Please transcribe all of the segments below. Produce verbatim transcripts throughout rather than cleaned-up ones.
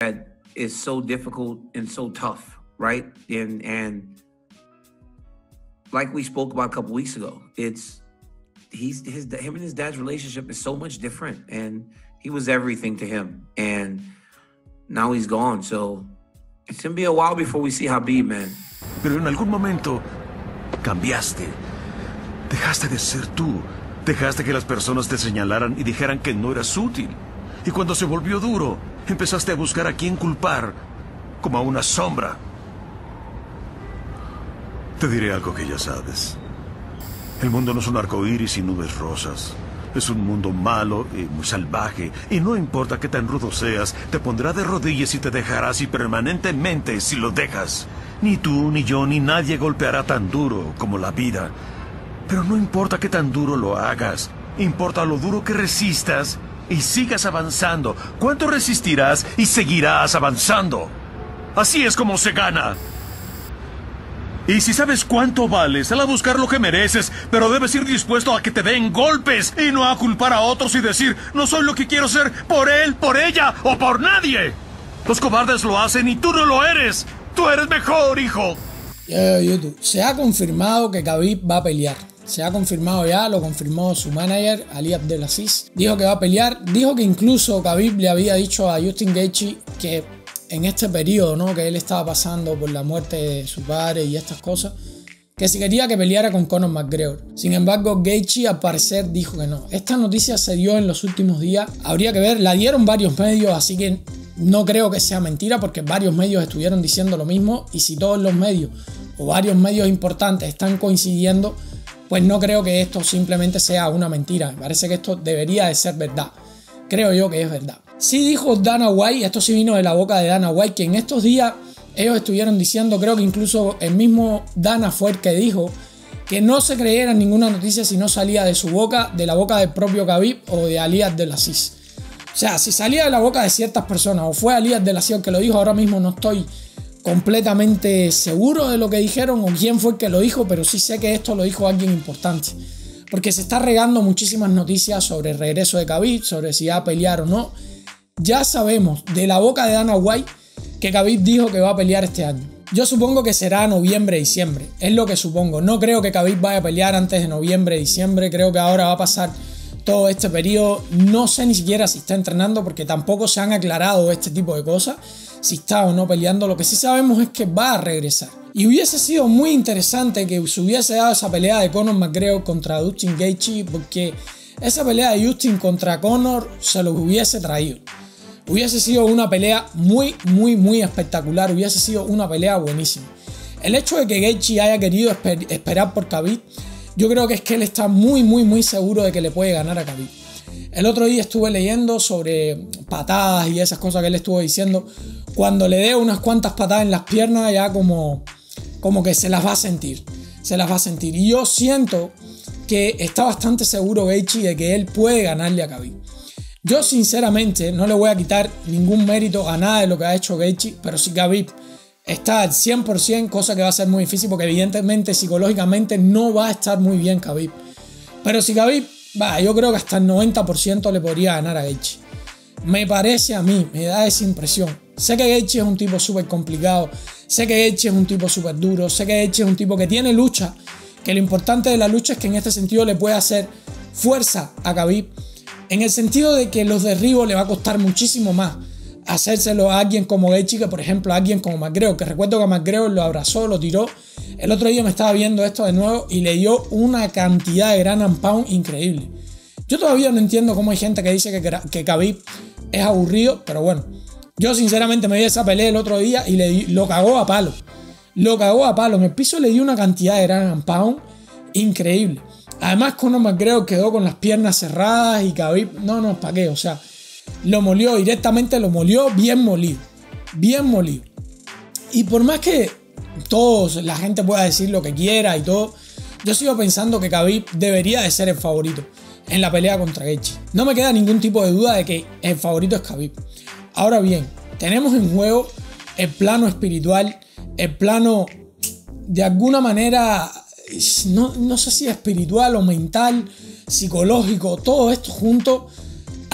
is so difficult and so tough, right? And and like we spoke about a couple weeks ago, it's he's his him and his dad's relationship is so much different, and he was everything to him, and now he's gone. So it's gonna be a while before we see Khabib, man. Pero en algún momento cambiaste. Dejaste de ser tú. Dejaste que las personas te señalaran y dijeran que no eras útil. Y cuando se volvió duro, empezaste a buscar a quién culpar, como a una sombra. Te diré algo que ya sabes. El mundo no es un arcoíris y nubes rosas. Es un mundo malo y muy salvaje. Y no importa qué tan rudo seas, te pondrá de rodillas y te dejará así permanentemente si lo dejas. Ni tú, ni yo, ni nadie golpeará tan duro como la vida. Pero no importa qué tan duro lo hagas. Importa lo duro que resistas y sigas avanzando. ¿Cuánto resistirás y seguirás avanzando? Así es como se gana. Y si sabes cuánto vales, sal a buscar lo que mereces, pero debes ir dispuesto a que te den golpes y no a culpar a otros y decir, no soy lo que quiero ser por él, por ella o por nadie. Los cobardes lo hacen y tú no lo eres. Tú eres mejor, hijo. Yo, YouTube. Se ha confirmado que Khabib va a pelear. Se ha confirmado ya, lo confirmó su manager, Ali Abdelaziz. Dijo que va a pelear. Dijo que incluso Khabib le había dicho a Justin Gaethje que en este periodo, ¿no?, que él estaba pasando por la muerte de su padre y estas cosas, que si quería que peleara con Conor McGregor. Sin embargo, Gaethje al parecer dijo que no. Esta noticia se dio en los últimos días. Habría que ver, la dieron varios medios, así que no creo que sea mentira porque varios medios estuvieron diciendo lo mismo. Y si todos los medios o varios medios importantes están coincidiendo, pues no creo que esto simplemente sea una mentira. Me parece que esto debería de ser verdad. Creo yo que es verdad. Sí dijo Dana White, esto sí vino de la boca de Dana White, que en estos días ellos estuvieron diciendo, creo que incluso el mismo Dana fue el que dijo, que no se creyera ninguna noticia si no salía de su boca, de la boca del propio Khabib o de Ali Abdelaziz. O sea, si salía de la boca de ciertas personas o fue Ali Abdelaziz el que lo dijo, ahora mismo no estoy completamente seguro de lo que dijeron o quién fue el que lo dijo, pero sí sé que esto lo dijo alguien importante. Porque se está regando muchísimas noticias sobre el regreso de Khabib, sobre si va a pelear o no. Ya sabemos de la boca de Dana White que Khabib dijo que va a pelear este año. Yo supongo que será noviembre, diciembre. Es lo que supongo. No creo que Khabib vaya a pelear antes de noviembre, diciembre. Creo que ahora va a pasar todo este periodo. No sé ni siquiera si está entrenando porque tampoco se han aclarado este tipo de cosas. Si está o no peleando. Lo que sí sabemos es que va a regresar. Y hubiese sido muy interesante que se hubiese dado esa pelea de Conor McGregor contra Justin Gaethje, porque esa pelea de Justin contra Conor se lo hubiese traído. Hubiese sido una pelea muy, muy, muy espectacular. Hubiese sido una pelea buenísima. El hecho de que Gaethje haya querido esper esperar por Khabib, yo creo que es que él está muy, muy, muy seguro de que le puede ganar a Khabib. El otro día estuve leyendo sobre patadas y esas cosas que él estuvo diciendo. Cuando le dé unas cuantas patadas en las piernas, ya como, como que se las va a sentir. Se las va a sentir. Y yo siento que está bastante seguro Gaethje de que él puede ganarle a Khabib. Yo sinceramente no le voy a quitar ningún mérito a nada de lo que ha hecho Gaethje, pero si Khabib está al cien por cien, cosa que va a ser muy difícil porque evidentemente psicológicamente no va a estar muy bien Khabib. Pero si Khabib, va, yo creo que hasta el noventa por ciento le podría ganar a Gaethje. Me parece a mí, me da esa impresión. Sé que Gaethje es un tipo súper complicado, sé que Gaethje es un tipo súper duro, sé que Gaethje es un tipo que tiene lucha, que lo importante de la lucha es que en este sentido le puede hacer fuerza a Khabib, en el sentido de que los derribos le va a costar muchísimo más hacérselo a alguien como Gaethje que por ejemplo a alguien como McGregor, que recuerdo que McGregor lo abrazó, lo tiró. El otro día me estaba viendo esto de nuevo y le dio una cantidad de ground and pound increíble. Yo todavía no entiendo cómo hay gente que dice que, que Khabib es aburrido, pero bueno, yo sinceramente me vi esa pelea el otro día y le di, lo cagó a palo. Lo cagó a palo. En el piso le dio una cantidad de ground and pound increíble. Además, Conor McGregor quedó con las piernas cerradas y Khabib, no, no, ¿para qué? O sea, lo molió directamente, lo molió bien molido. Bien molido. Y por más que todos, la gente pueda decir lo que quiera y todo, yo sigo pensando que Khabib debería de ser el favorito en la pelea contra Gaethje. No me queda ningún tipo de duda de que el favorito es Khabib. Ahora bien, tenemos en juego el plano espiritual, el plano de alguna manera, no, no sé si espiritual o mental, psicológico, todo esto junto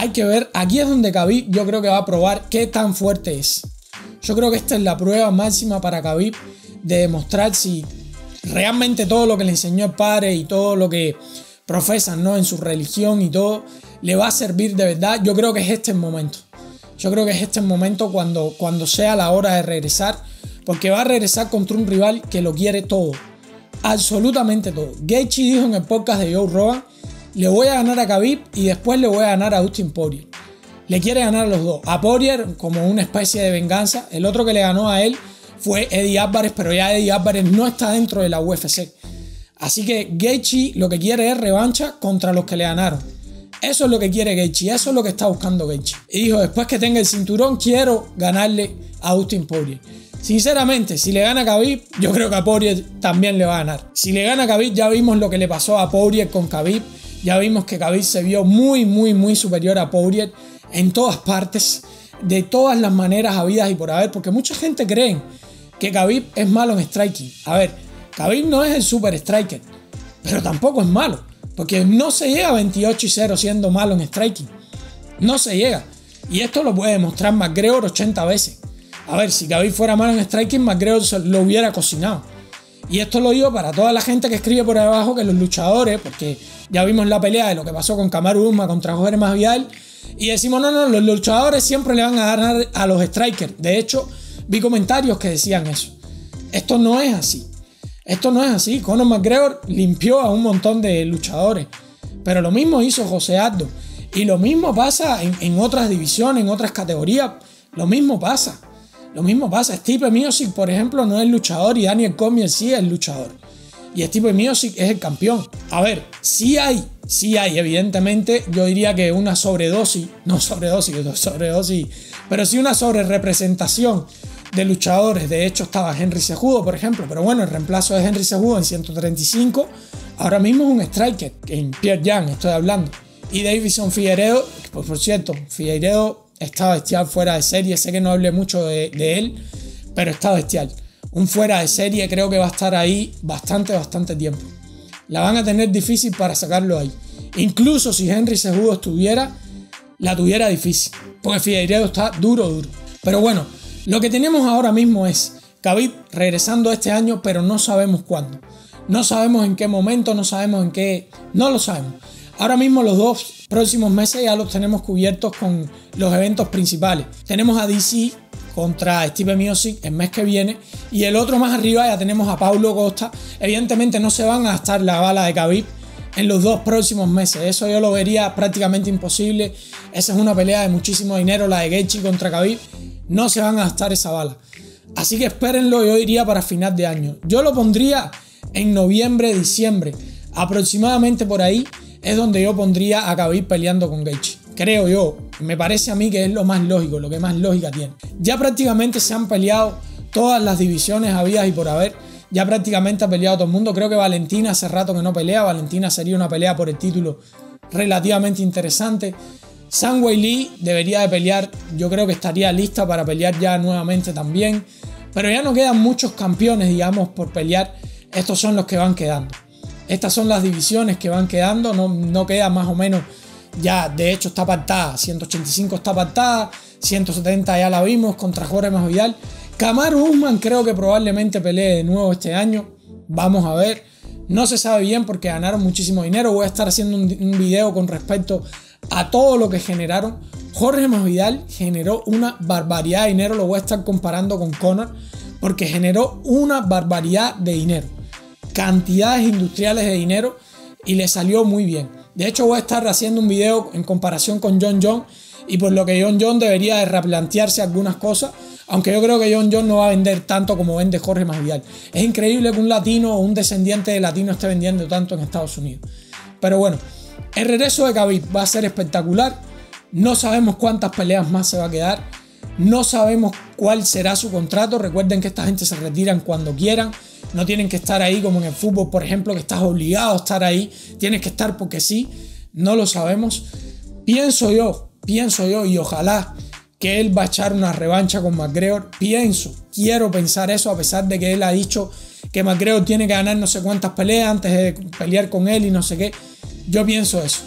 hay que ver, aquí es donde Khabib yo creo que va a probar qué tan fuerte es. Yo creo que esta es la prueba máxima para Khabib de demostrar si realmente todo lo que le enseñó el padre y todo lo que profesan, ¿no?, en su religión y todo, le va a servir de verdad. Yo creo que es este el momento. Yo creo que es este el momento cuando, cuando sea la hora de regresar, porque va a regresar contra un rival que lo quiere todo. Absolutamente todo. Gaethje dijo en el podcast de Joe Rogan: le voy a ganar a Khabib y después le voy a ganar a Dustin Poirier. Le quiere ganar a los dos. A Poirier como una especie de venganza. El otro que le ganó a él fue Eddie Álvarez, pero ya Eddie Álvarez no está dentro de la U F C. Así que Gaethje lo que quiere es revancha contra los que le ganaron. Eso es lo que quiere Gaethje, eso es lo que está buscando Gaethje. Y dijo, después que tenga el cinturón, quiero ganarle a Dustin Poirier. Sinceramente, si le gana a Khabib, yo creo que a Poirier también le va a ganar. Si le gana a Khabib, ya vimos lo que le pasó a Poirier con Khabib. Ya vimos que Khabib se vio muy, muy, muy superior a Poirier en todas partes, de todas las maneras habidas y por haber, porque mucha gente cree que Khabib es malo en striking. A ver, Khabib no es el super striker, pero tampoco es malo, porque no se llega a veintiocho y cero siendo malo en striking. No se llega. Y esto lo puede demostrar McGregor ochenta veces. A ver, si Khabib fuera malo en striking, McGregor lo hubiera cocinado. Y esto lo digo para toda la gente que escribe por abajo que los luchadores, porque ya vimos la pelea de lo que pasó con Kamaru Usman contra Jorge Masvidal, y decimos, no, no, los luchadores siempre le van a ganar a los strikers. De hecho, vi comentarios que decían eso. Esto no es así. Esto no es así. Conor McGregor limpió a un montón de luchadores, pero lo mismo hizo José Aldo. Y lo mismo pasa en, en otras divisiones, en otras categorías. Lo mismo pasa. Lo mismo pasa. Stipe Miocic, por ejemplo, no es luchador y Daniel Cormier sí es luchador. Y Stipe Miocic es el campeón. A ver, sí hay, sí hay, evidentemente, yo diría que una sobredosis, no sobredosis, sobredosis, pero sí una sobrerepresentación de luchadores. De hecho, estaba Henry Cejudo, por ejemplo, pero bueno, el reemplazo de Henry Cejudo en ciento treinta y cinco, ahora mismo es un striker, en Pierre Yang estoy hablando. Y Davison Figueiredo, pues por cierto, Figueiredo está bestial, fuera de serie. Sé que no hablé mucho de, de él, pero está bestial. Un fuera de serie, creo que va a estar ahí bastante, bastante tiempo. La van a tener difícil para sacarlo ahí. Incluso si Henry Cejudo estuviera, la tuviera difícil, porque Figueiredo está duro, duro. Pero bueno, lo que tenemos ahora mismo es Khabib regresando este año, pero no sabemos cuándo. No sabemos en qué momento, no sabemos en qué... No lo sabemos. Ahora mismo los dos próximos meses ya los tenemos cubiertos con los eventos principales. Tenemos a D C contra Stipe Miocic el mes que viene, y el otro más arriba ya tenemos a Paulo Costa. Evidentemente no se van a gastar la bala de Khabib en los dos próximos meses. Eso yo lo vería prácticamente imposible. Esa es una pelea de muchísimo dinero, la de Gaethje contra Khabib. No se van a gastar esa bala. Así que espérenlo, yo diría para final de año. Yo lo pondría en noviembre, diciembre. Aproximadamente por ahí es donde yo pondría a Khabib peleando con Gaethje. Creo yo, me parece a mí que es lo más lógico, lo que más lógica tiene. Ya prácticamente se han peleado todas las divisiones habidas y por haber. Ya prácticamente ha peleado todo el mundo. Creo que Valentina hace rato que no pelea. Valentina sería una pelea por el título relativamente interesante. Zhang Weili debería de pelear. Yo creo que estaría lista para pelear ya nuevamente también. Pero ya no quedan muchos campeones, digamos, por pelear. Estos son los que van quedando. Estas son las divisiones que van quedando. No, no queda más o menos... Ya, de hecho, está apartada. ciento ochenta y cinco está apartada. ciento setenta ya la vimos contra Jorge Masvidal. Kamaru Usman creo que probablemente pelee de nuevo este año. Vamos a ver. No se sabe bien porque ganaron muchísimo dinero. Voy a estar haciendo un, un video con respecto a todo lo que generaron. Jorge Masvidal generó una barbaridad de dinero. Lo voy a estar comparando con Conor porque generó una barbaridad de dinero. Cantidades industriales de dinero y le salió muy bien. De hecho, voy a estar haciendo un video en comparación con John Jones y por lo que John Jones debería de replantearse algunas cosas, aunque yo creo que John Jones no va a vender tanto como vende Jorge Masvidal. Es increíble que un latino o un descendiente de latino esté vendiendo tanto en Estados Unidos. Pero bueno, el regreso de Khabib va a ser espectacular. No sabemos cuántas peleas más se va a quedar. No sabemos cuál será su contrato. Recuerden que esta gente se retiran cuando quieran. No tienen que estar ahí como en el fútbol, por ejemplo, que estás obligado a estar ahí. Tienes que estar porque sí. No lo sabemos. Pienso yo, pienso yo y ojalá que él va a echar una revancha con McGregor. Pienso, quiero pensar eso a pesar de que él ha dicho que McGregor tiene que ganar no sé cuántas peleas antes de pelear con él y no sé qué. Yo pienso eso.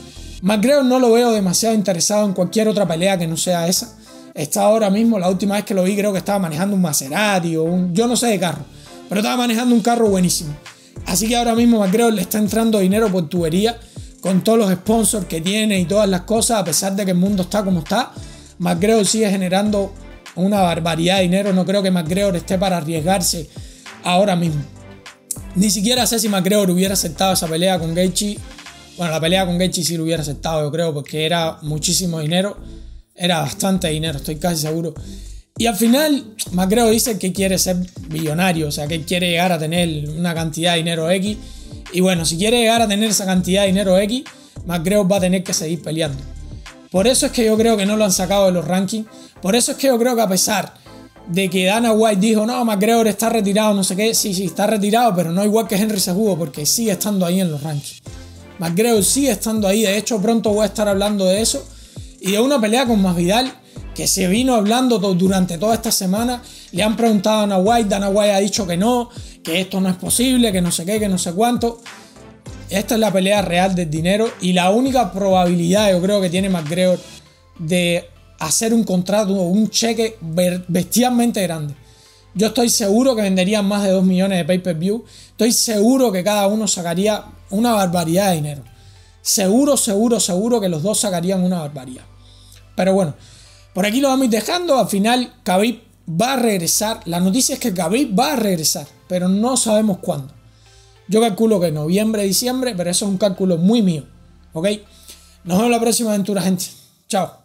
McGregor no lo veo demasiado interesado en cualquier otra pelea que no sea esa. Está ahora mismo, la última vez que lo vi creo que estaba manejando un Maserati o un... yo no sé de carro, pero estaba manejando un carro buenísimo. Así que ahora mismo McGregor le está entrando dinero por tubería con todos los sponsors que tiene y todas las cosas, a pesar de que el mundo está como está. McGregor sigue generando una barbaridad de dinero. No creo que McGregor esté para arriesgarse ahora mismo. Ni siquiera sé si McGregor hubiera aceptado esa pelea con Gaethje. Bueno, la pelea con Gaethje sí lo hubiera aceptado, yo creo, porque era muchísimo dinero. Era bastante dinero, estoy casi seguro. Y al final, McGregor dice que quiere ser billonario, o sea, que quiere llegar a tener una cantidad de dinero X. Y bueno, si quiere llegar a tener esa cantidad de dinero X, McGregor va a tener que seguir peleando. Por eso es que yo creo que no lo han sacado de los rankings. Por eso es que yo creo que a pesar de que Dana White dijo, no, McGregor está retirado, no sé qué, sí, sí, está retirado, pero no igual que Henry Cejudo, porque sigue estando ahí en los rankings. McGregor sigue estando ahí, de hecho pronto voy a estar hablando de eso. Y de una pelea con Masvidal, que se vino hablando durante toda esta semana. Le han preguntado a Dana White, Dana White ha dicho que no, que esto no es posible, que no sé qué, que no sé cuánto. Esta es la pelea real del dinero y la única probabilidad yo creo que tiene McGregor de hacer un contrato o un cheque bestialmente grande. Yo estoy seguro que venderían más de dos millones de pay-per-view. Estoy seguro que cada uno sacaría una barbaridad de dinero. Seguro, seguro, seguro que los dos sacarían una barbaridad. Pero bueno, por aquí lo vamos a ir dejando. Al final Khabib va a regresar. La noticia es que Khabib va a regresar, pero no sabemos cuándo. Yo calculo que noviembre, diciembre, pero eso es un cálculo muy mío. ¿Ok? Nos vemos en la próxima aventura, gente. Chao.